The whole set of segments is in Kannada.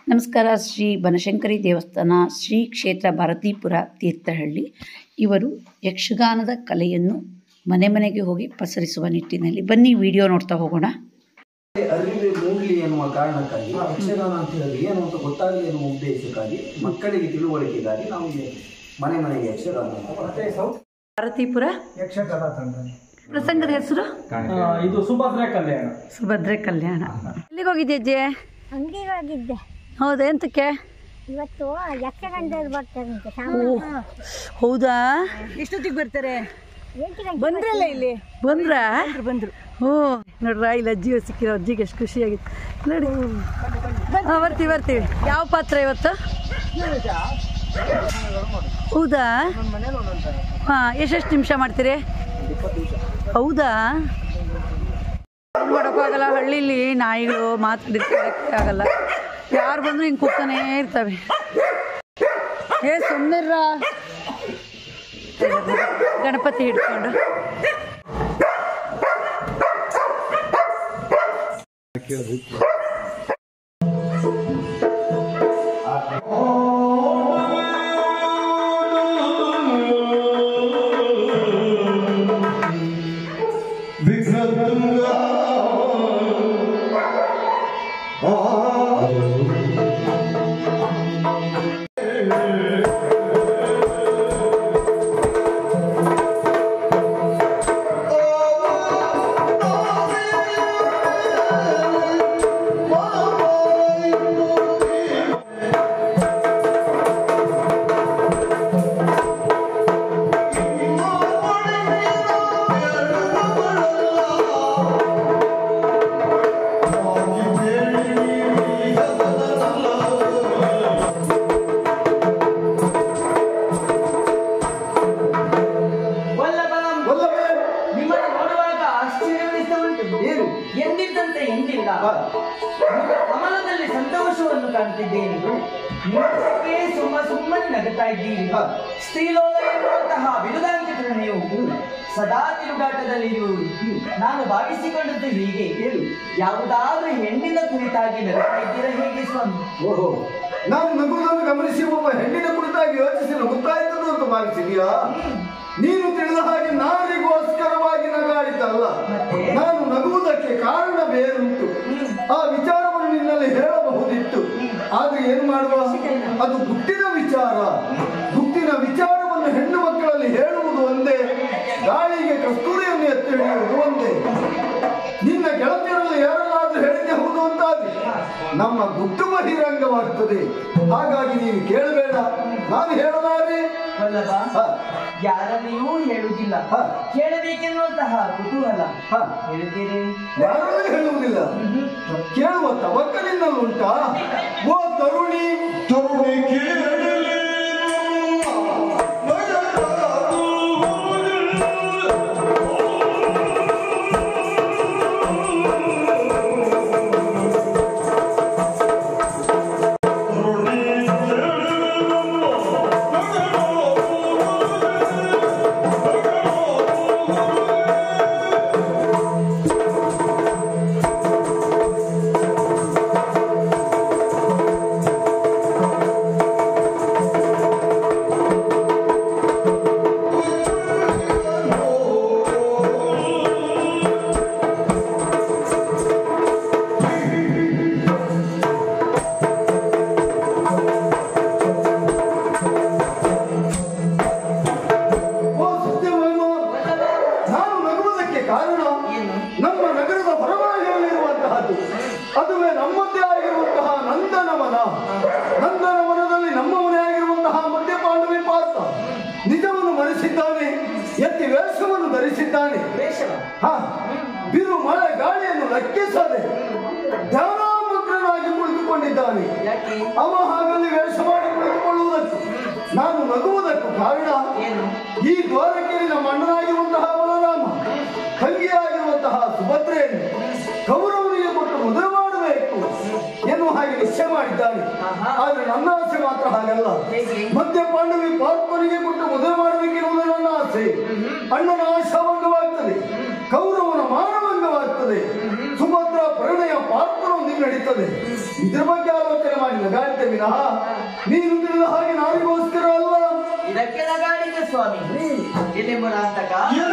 ನಮಸ್ಕಾರ. ಶ್ರೀ ಬನಶಂಕರಿ ದೇವಸ್ಥಾನ ಶ್ರೀ ಕ್ಷೇತ್ರ ಭಾರತೀಪುರ ತೀರ್ಥಹಳ್ಳಿ ಇವರು ಯಕ್ಷಗಾನದ ಕಲೆಯನ್ನು ಮನೆ ಮನೆಗೆ ಹೋಗಿ ಪಸರಿಸುವ ನಿಟ್ಟಿನಲ್ಲಿ ಬನ್ನಿ ವಿಡಿಯೋ ನೋಡ್ತಾ ಹೋಗೋಣ. ಅರಿವು ಮೂಡಲಿ ಎನ್ನುವ ಕಾರಣಕ್ಕಾಗಿ ಯಕ್ಷಗಾನ ಅಂತ ಹೇಳಿ ಏನು ಅಂತ ಗೊತ್ತಾಗಲಿ ಎನ್ನುವ ಉದ್ದೇಶಕ್ಕಾಗಿ ಮಕ್ಕಳಿಗೆ ತಿಳುವಳಿಕೆಗಾಗಿ ನಾವು ಮನೆ ಮನೆಗೆ ಯಕ್ಷಗಾನ ಭಾರತೀಪುರ ಯಕ್ಷಗಾನ ತಂಡ. ಪ್ರಸಂಗದ ಹೆಸರು ಇದು ಸುಭದ್ರೆ ಕಲ್ಯಾಣ. ಸುಭದ್ರೆ ಕಲ್ಯಾಣ. ಎಲ್ಲಿಗೆ ಹೋಗಿದ್ದೆ ಅಜ್ಜಿ? ಅಂಗಡಿಗೆ ಹೋಗಿದ್ದೆ. ಹೌದಾ? ಎಂತಕ್ಕೆ? ಇವತ್ತು ಯಕ್ಷಗಾನದವ್ರು ಬರ್ತಾರಂತೆ. ಹೌದಾ? ಎಷ್ಟೊತ್ತಿಗೆ ಬರ್ತಾರೆ? ಬಂದ್ರಲ್ಲ ಇಲ್ಲಿ ಬಂದ್ರಾ? ಬಂದ್ರು. ಓ ನೋಡ್ರ, ಇಲ್ಲಿ ಅಜ್ಜಿ ಸಿಕ್ಕಿರೋ ಅಜ್ಜಿಗೆ ಎಷ್ಟು ಖುಷಿಯಾಗಿತ್ತು ನೋಡಿ. ಬರ್ತೀವಿ. ಯಾವ ಪಾತ್ರ ಇವತ್ತು? ಹೌದಾ? ಹಾಂ, ಎಷ್ಟೆಷ್ಟು ನಿಮಿಷ ಮಾಡ್ತೀರಿ? ಹೌದಾ? ಮಾಡೋಕ್ಕಾಗಲ್ಲ, ಹಳ್ಳಿಲಿ ನಾಯಿಗಳು ಮಾತಾಡಿದ್ದಕ್ಕೆ ಆಗಲ್ಲ. ಯಾರು ಬಂದರೂ ಹಿಂಗೆ ಕೂಗ್ತಾನೇ ಇರ್ತವೆ. ಸುಮ್ಮನಿರ ಗಣಪತಿ ಹಿಡ್ಕೊಂಡು ಎಂದಿದ್ದಂತೆ ಎಂದಿಲ್ಲ. ಕಮಲದಲ್ಲಿ ಸಂತೋಷವನ್ನು ಕಾಣ್ತಿದ್ದೇನೆ. ಸುಮ್ಮನೆ ನಗುತ್ತಾ ಇದ್ದೀರಿ. ಸ್ತ್ರೀಲೋಕ ಎನ್ನುವಂತಹ ಬಿರುದಾಂಕಿತರು ನೀವು ಸದಾ ತಿರುಗಾಟದಲ್ಲಿ ನಾನು ಭಾವಿಸಿಕೊಂಡದ್ದು ಹೀಗೆ. ಯಾವುದಾದ್ರೂ ಹೆಣ್ಣಿನ ಕುರಿತಾಗಿ ನಗುತ್ತಾ ಇದ್ದೀರಾ ಹೇಗೆ ಸ್ವಾಮಿ? ಓಹೋ, ನಾನು ನಗುವುದನ್ನು ಗಮನಿಸಿ ಒಬ್ಬ ಹೆಣ್ಣಿನ ಕುರಿತಾಗಿ ಯೋಚಿಸಿ ನಗುತ್ತಾ ಇದ್ದದ್ದು ಅಂತ ಭಾವಿಸಿದೀಯಾ? ನೀನು ತಿಳಿದ ಹಾಗೆ ನಾರಿಗೋಸ್ಕರವಾಗಿ ನಗಾಡಿದ್ದಲ್ಲ. ನಾನು ನಗುವುದಕ್ಕೆ ಕಾರಣ ಬೇರುಂಟು. ಆ ವಿಚಾರವನ್ನು ನಿನ್ನಲ್ಲಿ ಹೇಳಬಹುದಿತ್ತು, ಆದ್ರೆ ಏನು ಮಾಡುವ? ಅದು ಗುಟ್ಟಿನ ವಿಚಾರ. ಗುಟ್ಟಿನ ವಿಚಾರವನ್ನು ಹೆಣ್ಣು ಮಕ್ಕಳಲ್ಲಿ ಹೇಳುವುದು ಒಂದೇ, ಗಾಳಿಗೆ ಕಸ್ತೂರಿಯನ್ನು ಎತ್ತಿ ಹಿಡಿಯುವುದು ಒಂದೇ. ನಿನ್ನ ಗೆಳತಿಯರಲ್ಲಿ ಯಾರನ್ನಾದ್ರೂ ಹೇಳಿದೆ ಹೌದು ಅಂತಾದ್ರೆ ನಮ್ಮ ಗುಟ್ಟು ಬಹಿರಂಗವಾಗ್ತದೆ. ಹಾಗಾಗಿ ನೀನು ಕೇಳಬೇಡ, ನಾನು ಹೇಳಲಾರೆ. ಯಾರಲ್ಲಿಯೂ ಹೇಳುವುದಿಲ್ಲ, ಕೇಳಬೇಕೆನ್ನುವಂತಹ ಕುತೂಹಲ ಹೇಳುತ್ತೀರಿ. ಯಾರಲ್ಲೂ ಹೇಳುವುದಿಲ್ಲ, ಕೇಳುವ ತವಕ್ಕ ನಿನ್ನಲ್ಲುಂಟಾ? ಓ ತರುಣಿ ಅದುವೇ ನಮ್ಮದೇ ಆಗಿರುವಂತಹ ನಂದನವನ. ನಂದನವನದಲ್ಲಿ ನಮ್ಮ ಮನೆ ಆಗಿರುವಂತಹ ಮಧ್ಯ ಪಾಂಡವಿ ಪಾತ್ರ ನಿಜವನ್ನು ಮರೆಸಿದ್ದಾನೆ, ಎತ್ತಿ ವೇಷವನ್ನು ಧರಿಸಿದ್ದಾನೆ. ಬಿರು ಮಳೆ ಗಾಳಿಯನ್ನು ಲೆಕ್ಕಿಸದೆ ಧ್ಯಾನಾಮಗ್ನನಾಗಿ ಕುಳಿತುಕೊಂಡಿದ್ದಾನೆ. ಅವ ಹಾಗಲ್ಲಿ ವೇಷ ಮಾಡಿ ಕುಳಿತುಕೊಳ್ಳುವುದಕ್ಕೆ ನಾನು ನಗುವುದಕ್ಕೂ ಕಾರಣ, ಈ ದ್ವಾರಕ್ಕೆ ನಮ್ಮ ಅಣ್ಣನಾಗಿರುವಂತಹ ಬಲರಾಮ, ತಂಗಿಯಾಗಿರುವಂತಹ ಸುಭದ್ರೆಯನ್ನು ಕೌರವನಿಗೆ ಕೊಟ್ಟು ಮದುವೆ ಮಾಡಬೇಕು ಎನ್ನುವ ಹಾಗೆ ನಿಶ್ಚಯ ಮಾಡಿದ್ದಾನೆ. ಆದ್ರೆ ನನ್ನ ಆಸೆ ಮಾತ್ರ ಹಾಗಲ್ಲ. ಮಧ್ಯ ಪಾಂಡವಿ ಪಾರ್ಥನಿಗೆ ಕೊಟ್ಟು ಮದುವೆ ಮಾಡಬೇಕೆನ್ನುವುದು ನನ್ನ ಆಸೆ. ಅಣ್ಣನ ಆಶಾಭಂಗವಾಗ್ತದೆ, ಕೌರವನ ಮಾನಭಂಗವಾಗ್ತದೆ, ಸುಭದ್ರ ಪರಿಣಯ ಪಾರ್ಥನೊಂದಿಗೆ ನಡೀತದೆ. ಇದ್ರ ಬಗ್ಗೆ ಆಲೋಚನೆ ಮಾಡಿ ವಿನಃ ನೀನು ತಿಳಿದ ಹಾಗೆ ನಾರಿಗೋಸ್ಕರ ಅಲ್ಲ. ಇದಕ್ಕೆ ನಗಾಡಿದೆ ಸ್ವಾಮಿ. ಎಲೆಮುರ ಅಂತಕ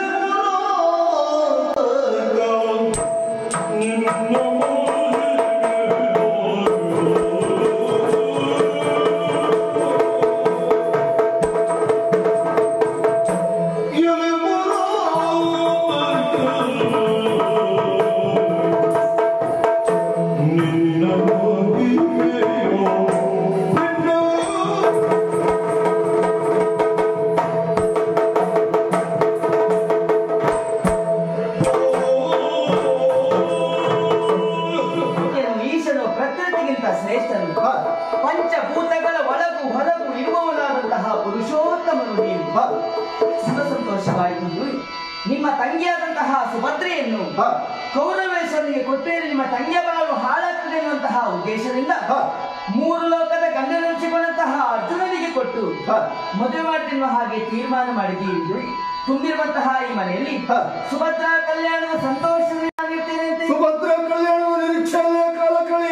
ಶ್ರೇಷ್ಠನು. ಪಂಚಭೂತಗಳ ಒಳಗು ಹೊರಗು ಇರುವವನಾದಂತಹ ಪುರುಷೋತ್ತಮನು ನೀನು. ತುಂಬ ಸಂತೋಷವಾಯಿತು. ನಿಮ್ಮ ತಂಗಿಯಾದಂತಹ ಸುಭದ್ರೆಯನ್ನು ಕೌರವೇಶ್ವರನಿಗೆ ಕೊಟ್ಟರೆ ನಿಮ್ಮ ತಂಗಿಯ ಬಾಳು ಹಾಳಾಗ್ತದೆ ಎನ್ನುವಂತಹ ಉದ್ದೇಶದಿಂದ 3 ಲೋಕದ ಗಂಡನೆನಿಸಿಕೊಂಡಂತಹ ಅರ್ಜುನನಿಗೆ ಕೊಟ್ಟು ಮದುವೆ ಮಾಡ್ತಿರುವ ಹಾಗೆ ತೀರ್ಮಾನ ಮಾಡಿದ್ದೀವಿ. ತುಂಬಿರುವಂತಹ ಈ ಮನೆಯಲ್ಲಿ ಸುಭದ್ರಾ ಕಲ್ಯಾಣದ ಸಂತೋಷದಿಂದ ನಾನಿರ್ತೇನೆ ಅಂತ. ಸುಭದ್ರಾ ಕಲ್ಯಾಣದ ನಿರೀಕ್ಷೆಯಲ್ಲೇ ಕಾಲ ಕಳಿ.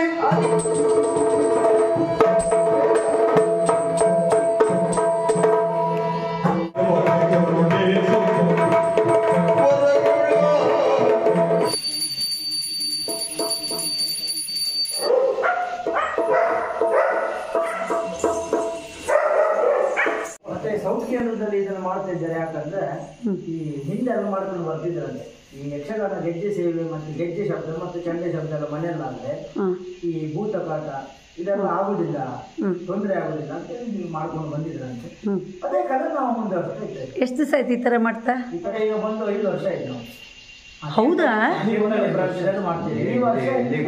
ಮತ್ತೆ ಸೌತ್ ಕೇಂದ್ರದಲ್ಲಿ ಇದನ್ನು ಮಾಡ್ತಾ ಇದ್ದಾರೆ. ಯಾಕಂದ್ರೆ ಈ ಹಿಂದೆ ಎಲ್ಲ ಮಾಡ್ಕೊಂಡು ಬರ್ತಿದ್ರಂತೆ. ಈ ಯಕ್ಷಗಾನ ಗೆಜ್ಜೆ ಸೇವೆ ಮತ್ತು ಗೆಜ್ಜೆ ಶಬ್ದ ಮತ್ತು ಚಂಡೆ ಶಬ್ದ ಎಲ್ಲ ಮನೆಯಲ್ಲಾದ್ರೆ ಈ ಭೂತ ಕಾಟ ಇದೆಲ್ಲ ಆಗುದಿಲ್ಲ, ತೊಂದರೆ ಆಗುದಿಲ್ಲ ಅಂತ ಹೇಳಿ ಮಾಡ್ಕೊಂಡು ಬಂದಿದ್ರಂತೆ. ಅದೇ ಕಡೆ ನಾವು ಮುಂದುವರ್ಸ್ತಾ ಇದ್ದೇವೆ. ಎಷ್ಟು ದಿವಸ ಆಯ್ತು ಈ ಥರ ಮಾಡ್ತಾ? ಈ ಕಡೆ ಈಗ ಬಂದು 5 ವರ್ಷ ಆಯ್ತು ನಾವು. ಹೌದಾ? ಮಾಡ್ತೀವಿ. ಈ ವರ್ಷ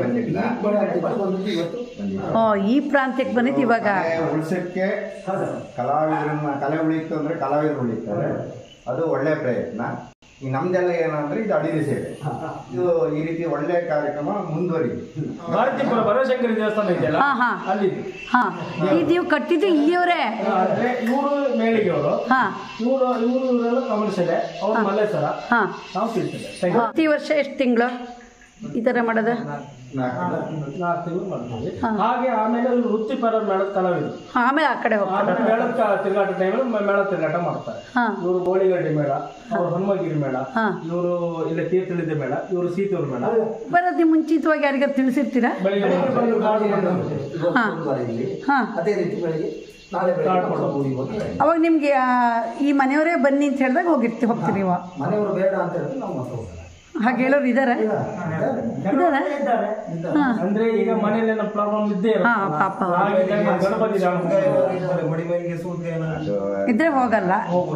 ಈ ಪ್ರಾಂತ್ಯಕ್ಕೆ ಬಂದಿದ್ದು ಇವಾಗ. ಉಳಿಸಕ್ಕೆ ಕಲಾವಿದರನ್ನ ಕಲೆ ಉಳಿಯಿತು ಅಂದ್ರೆ ಕಲಾವಿದರು ಉಳಿತಾರೆ, ಅದು ಒಳ್ಳೆ ಪ್ರಯತ್ನ. ಈ ನಮ್ದೆಲ್ಲ ಏನಂದ್ರೆ ಇದು ಅಡಿಗೆ ಸೇವೆ. ಇದು ಈ ರೀತಿ ಒಳ್ಳೆ ಕಾರ್ಯಕ್ರಮ ಮುಂದುವರಿದೆ. ಭಾರತೀಪುರ ಬನಶಂಕರಿ ದೇವಸ್ಥಾನ ಇದೆಯಲ್ಲ, ಅಲ್ಲಿ ನೀವು ಕಟ್ಟಿದ್ದು ಇಲ್ಲಿಯವರೇ? ಇವರು ಮೇಳಿಗೆಯವರು, ಇವರೆಲ್ಲ ಕಮರ್ಷಿಯಲ್, ಅವ್ರು ಮಲ್ಲೇಶ್ವರ, ನಾವು ತಿಳ್ತೇವೆ. ಪ್ರತಿ ವರ್ಷ ಎಷ್ಟು ತಿಂಗಳು ಈ ಥರ ಮಾಡೋದು? 4 ತಿಂಗಳು ಮಾಡ್ತೀವಿ. ಹಾಗೆ ಆಮೇಲೆ ವೃತ್ತಿಪರ ಮೇಳದ ಕಲಾವಿದರು ಆಮೇಲೆ ಆ ಕಡೆ ಹೋಗ್ತಾರೆ. ಮೇಳದ ತಿರುಗಾಟ ಟೈಮಲ್ಲಿ ಮೇಳ ತಿರುಗಾಟ ಮಾಡ್ತಾರೆ. ಇವರು ಗೋಳಿಗಡ್ಡೆ ಮೇಳ, ಅವ್ರು ಹನುಮಗಿರಿ ಮೇಳ, ಇವರು ಇಲ್ಲ ತೀರ್ಥಳಿದ ಮೇಳ, ಇವರು ಸೀತೂರು ಮೇಳ. ಬರೋದು ನೀವು ಮುಂಚಿತವಾಗಿ ಯಾರಿಗಾರು ತಿಳಿಸಿರ್ತೀರಾ? ಅದೇ ರೀತಿ ಬೆಳಿಗ್ಗೆ ಅವಾಗ ನಿಮ್ಗೆ ಈ ಮನೆಯವರೇ ಬನ್ನಿ ಅಂತ ಹೇಳಿದಾಗ ಹೋಗ್ತೀರಿ ನೀವು? ಮನೆಯವರು ಬೇಡ ಅಂತ ಹೇಳಿದ್ರೆ ನಾವು ಮಾತ್ರ ಹೋಗಲ್ಲ. ಹಾಗೆ ಹೇಳೋರು ಇದಾರೆ? ಅಂದ್ರೆ ಈಗ ಮನೇಲಿ ಪ್ರಾಬ್ಲಮ್ ಇದ್ದೇ ಪಾಪ ಗಣಪತಿ ಇದ್ರೆ ಹೋಗಲ್ಲ.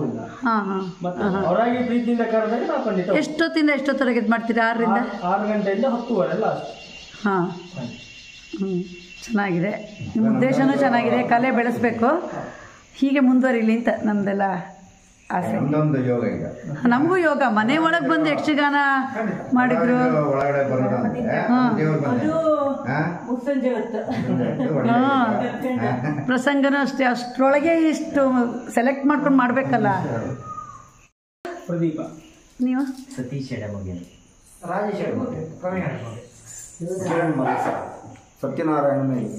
ಅವರಾಗಿ ಪ್ರೀತಿಯಿಂದ ಕರೆದಾಗ ನಾವು ಖಂಡಿತ. ಎಷ್ಟೊತ್ತಿಂದ ಎಷ್ಟೊತ್ತವರೆಗೆ ಇದು ಮಾಡ್ತೀರಾ? 6ರಿಂದ 6 ಗಂಟೆಯಿಂದ 10:15 ಲಾಸ್ಟ್. ಚೆನ್ನಾಗಿದೆ. ನಿಮ್ಮ ಉದ್ದೇಶನೂ ಚೆನ್ನಾಗಿದೆ. ಕಲೆ ಬೆಳೆಸ್ಬೇಕು, ಹೀಗೆ ಮುಂದುವರಿಲಿ ಅಂತ ನಮ್ದೆಲ್ಲ ಆಸೆ. ಯೋಗ ಈಗ ನಮಗೂ ಯೋಗ. ಮನೆ ಒಳಗೆ ಬಂದು ಯಕ್ಷಗಾನ ಮಾಡಿದ್ರು. ಒಳಗಡೆ ಪ್ರಸಂಗನೂ ಅಷ್ಟೇ, ಅಷ್ಟರೊಳಗೆ ಇಷ್ಟು ಸೆಲೆಕ್ಟ್ ಮಾಡ್ಕೊಂಡು ಮಾಡ್ಬೇಕಲ್ಲ. ಪ್ರದೀಪ, ನೀವು? ಸತೀಶ್ ಎಡಮಗೆ, ರಾಜೇಶ್ ಎಡಮಗೆ, ಪ್ರವೀಣ್ ಎಡಮಗೆ, ಸತ್ಯನಾರಾಯಣ ಮೇಲೆ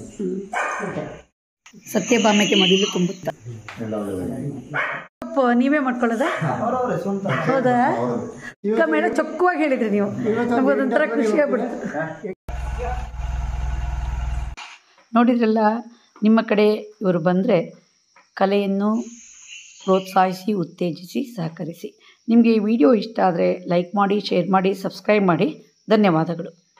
ಸತ್ಯಭಾಮೆಗೆ ಮಡಿಲು ತುಂಬುತ್ತ. ನೀವೇ ಮಾಡ್ಕೊಳ್ಳೋದ? ಹೌದಾ? ಮೇಡ ಚೊಕ್ಕವಾಗಿ ಹೇಳಿದ್ರಿ ನೀವು, ನಮಗೊಂಥರ ಖುಷಿ ಆಗ್ಬಿಡ್ತು. ನೋಡಿದ್ರಲ್ಲ, ನಿಮ್ಮ ಕಡೆ ಇವರು ಬಂದರೆ ಕಲೆಯನ್ನು ಪ್ರೋತ್ಸಾಹಿಸಿ, ಉತ್ತೇಜಿಸಿ, ಸಹಕರಿಸಿ. ನಿಮಗೆ ಈ ವಿಡಿಯೋ ಇಷ್ಟ ಆದರೆ ಲೈಕ್ ಮಾಡಿ, ಶೇರ್ ಮಾಡಿ, ಸಬ್ಸ್ಕ್ರೈಬ್ ಮಾಡಿ. ಧನ್ಯವಾದಗಳು.